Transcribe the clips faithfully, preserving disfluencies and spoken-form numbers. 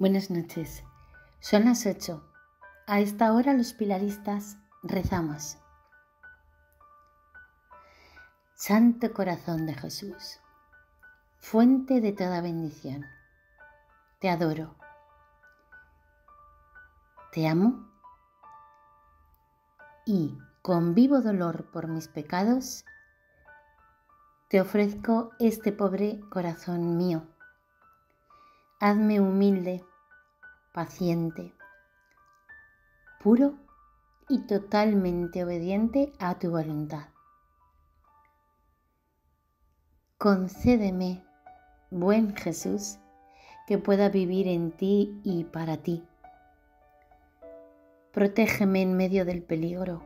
Buenas noches. Son las ocho. A esta hora los pilaristas rezamos. Santo Corazón de Jesús, fuente de toda bendición, te adoro, te amo y con vivo dolor por mis pecados te ofrezco este pobre corazón mío. Hazme humilde, paciente, puro y totalmente obediente a tu voluntad. Concédeme, buen Jesús, que pueda vivir en ti y para ti. Protégeme en medio del peligro.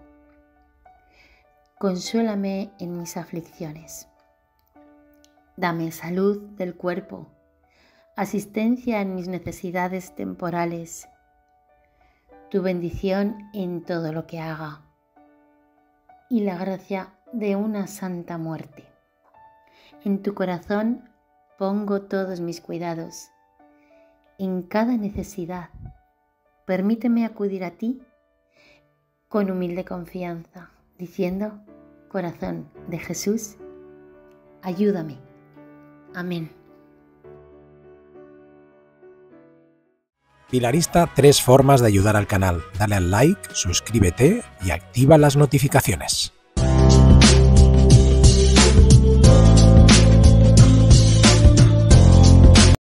Consuélame en mis aflicciones. Dame salud del cuerpo, asistencia en mis necesidades temporales, tu bendición en todo lo que haga y la gracia de una santa muerte. En tu corazón pongo todos mis cuidados. En cada necesidad, permíteme acudir a ti con humilde confianza, diciendo: Corazón de Jesús, ayúdame. Amén. Pilarista, tres formas de ayudar al canal. Dale al like, suscríbete y activa las notificaciones.